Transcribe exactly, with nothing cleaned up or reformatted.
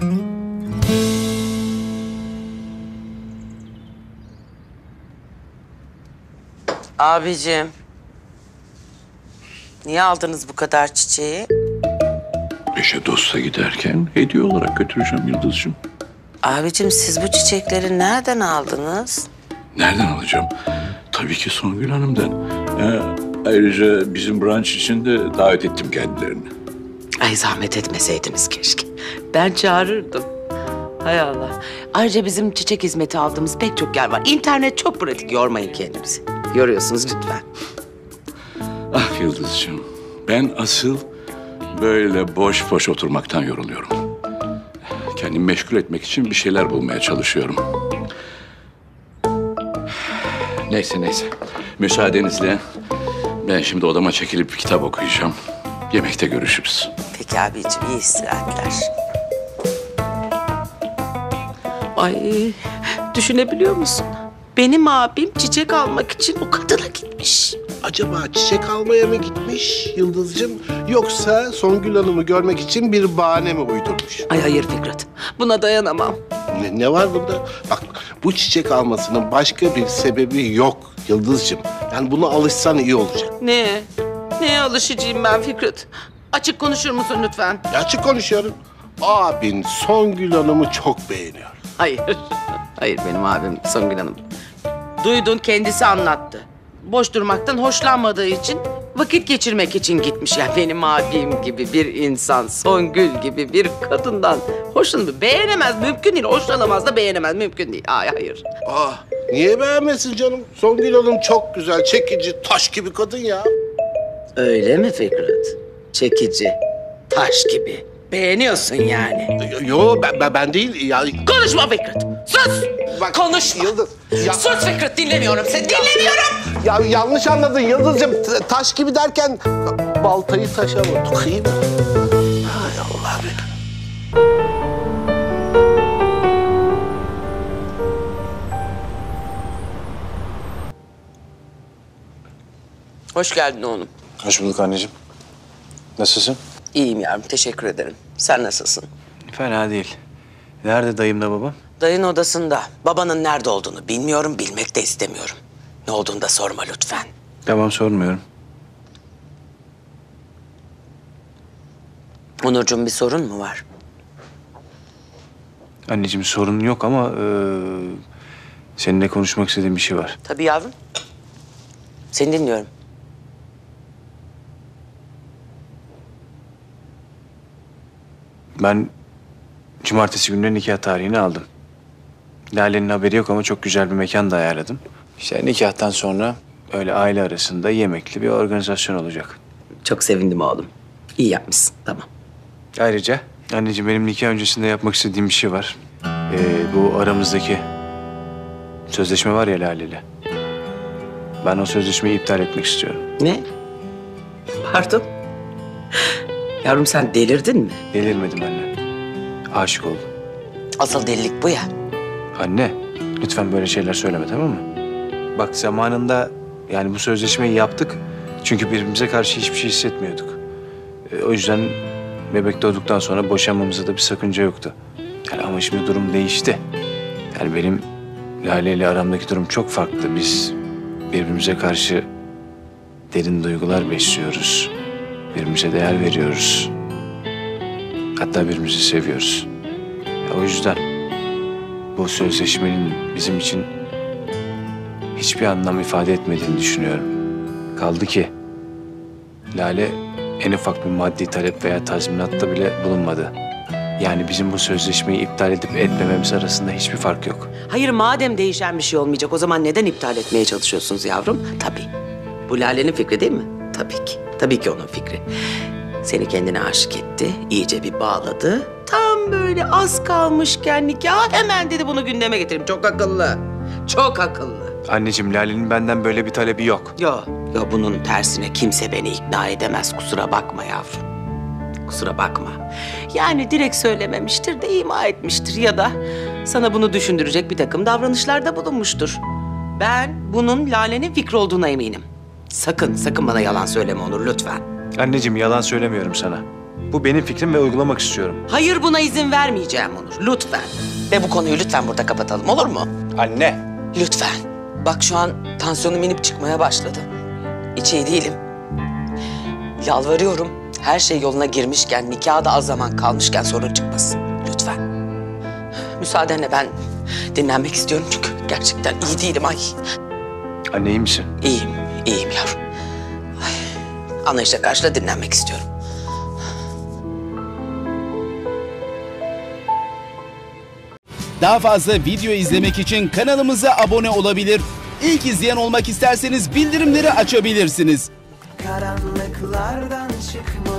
Abicim. Niye aldınız bu kadar çiçeği? Eşe dosta giderken hediye olarak götüreceğim Yıldız'cığım. Abicim siz bu çiçekleri nereden aldınız? Nereden alacağım? Tabii ki Songül Hanım'dan. Ee, ayrıca bizim brunch için de davet ettim kendilerini. Ay zahmet etmeseydiniz keşke. Ben çağırırdım. Hay Allah. Ayrıca bizim çiçek hizmeti aldığımız pek çok yer var. İnternet çok pratik, yormayın kendinizi. Yoruyorsunuz lütfen. Ah Yıldız'cığım, ben asıl böyle boş boş oturmaktan yoruluyorum. Kendimi meşgul etmek için bir şeyler bulmaya çalışıyorum. Neyse neyse, müsaadenizle ben şimdi odama çekilip bir kitap okuyacağım. Yemekte görüşürüz. Peki abicim, iyi istirahatler. Ay, düşünebiliyor musun? Benim abim çiçek almak için o kadına gitmiş. Acaba çiçek almaya mı gitmiş Yıldız'cığım? Yoksa Songül Hanım'ı görmek için bir bahane mi uydurmuş? Ay hayır Fikret, buna dayanamam. Ne, ne var bunda? Bak bu çiçek almasının başka bir sebebi yok Yıldız'cığım. Yani buna alışsan iyi olacak. Ne? Neye alışacağım ben Fikret? Açık konuşur musun lütfen? Ya açık konuşuyorum. Abin Songül Hanım'ı çok beğeniyor. Hayır. Hayır, benim abim Songül Hanım. Duydun, kendisi anlattı. Boş durmaktan hoşlanmadığı için, vakit geçirmek için gitmiş. Yani benim abim gibi bir insan, Songül gibi bir kadından hoşlanır. Beğenemez, mümkün değil. Hoşlanamaz da beğenemez, mümkün değil. Ay hayır. Ah, niye beğenmesin canım? Songül Hanım çok güzel, çekici, taş gibi kadın ya. Öyle mi Fikret? Çekici, taş gibi. Beğeniyorsun yani. Yo, ben, ben, ben değil. Ya, Konuşma Fikret, sus! Bak, Konuşma. Yıldız, ya- Sus Fikret, dinlemiyorum seni, dinlemiyorum! ya yanlış anladın Yıldız'cığım. T- Taş gibi derken baltayı taşa mı tıkayım? Hay Allah be. Hoş geldin oğlum. Hoş bulduk anneciğim. Nasılsın? İyiyim yavrum, teşekkür ederim. Sen nasılsın? Fena değil. Nerede dayımla babam? Dayın odasında. Babanın nerede olduğunu bilmiyorum, bilmek de istemiyorum. Ne olduğunu da sorma lütfen. Tamam, sormuyorum. Onurcuğum, bir sorun mu var? Anneciğim sorun yok ama e, seninle konuşmak istediğim bir şey var. Tabii yavrum. Seni dinliyorum. Ben cumartesi gününe nikah tarihini aldım. Lale'nin haberi yok ama çok güzel bir mekan da ayarladım. İşte nikahtan sonra öyle aile arasında yemekli bir organizasyon olacak. Çok sevindim oğlum. İyi yapmışsın, tamam. Ayrıca anneciğim benim nikah öncesinde yapmak istediğim bir şey var. Ee, bu aramızdaki sözleşme var ya Lale'yle. Ben o sözleşmeyi iptal etmek istiyorum. Ne? Pardon? Yavrum sen delirdin mi? Delirmedim anne. Aşık oldum. Asıl delilik bu ya. Anne, lütfen böyle şeyler söyleme, tamam mı? Bak zamanında yani bu sözleşmeyi yaptık. Çünkü birbirimize karşı hiçbir şey hissetmiyorduk. Ee, o yüzden bebek doğduktan sonra boşanmamızda da bir sakınca yoktu. Yani ama şimdi durum değişti. Yani benim Lale ile aramdaki durum çok farklı. Biz birbirimize karşı derin duygular besliyoruz. Birbirimize değer veriyoruz. Hatta birbirimizi seviyoruz. Ya o yüzden bu sözleşmenin bizim için hiçbir anlam ifade etmediğini düşünüyorum. Kaldı ki Lale en ufak bir maddi talep veya tazminatta bile bulunmadı. Yani bizim bu sözleşmeyi iptal edip etmememiz arasında hiçbir fark yok. Hayır, madem değişen bir şey olmayacak, o zaman neden iptal etmeye çalışıyorsunuz yavrum? Tabii. Bu Lale'nin fikri değil mi? Tabii ki. Tabii ki onun fikri. Seni kendine aşık etti, iyice bir bağladı. Tam böyle az kalmışken nikah hemen dedi bunu gündeme getireyim. Çok akıllı. Çok akıllı. Anneciğim Lale'nin benden böyle bir talebi yok. Yo, yo bunun tersine kimse beni ikna edemez. Kusura bakma yavrum. Kusura bakma. Yani direkt söylememiştir de ima etmiştir ya da sana bunu düşündürecek bir takım davranışlarda bulunmuştur. Ben bunun Lale'nin fikri olduğuna eminim. Sakın, sakın bana yalan söyleme Onur lütfen. Anneciğim yalan söylemiyorum sana. Bu benim fikrim ve uygulamak istiyorum. Hayır, buna izin vermeyeceğim Onur. Lütfen. Ve bu konuyu lütfen burada kapatalım, olur mu? Anne. Lütfen. Bak şu an tansiyonum inip çıkmaya başladı. Hiç iyi değilim. Yalvarıyorum. Her şey yoluna girmişken, nikaha da az zaman kalmışken sorun çıkmasın. Lütfen. Müsaadenle ben dinlenmek istiyorum çünkü gerçekten iyi değilim. Ay. Anne iyi misin? İyiyim, iyiyim yavrum. Ay. Anlayışla karşıla dinlenmek istiyorum. Daha fazla video izlemek için kanalımıza abone olabilir. İlk izleyen olmak isterseniz bildirimleri açabilirsiniz. Karanlıklardan çıkma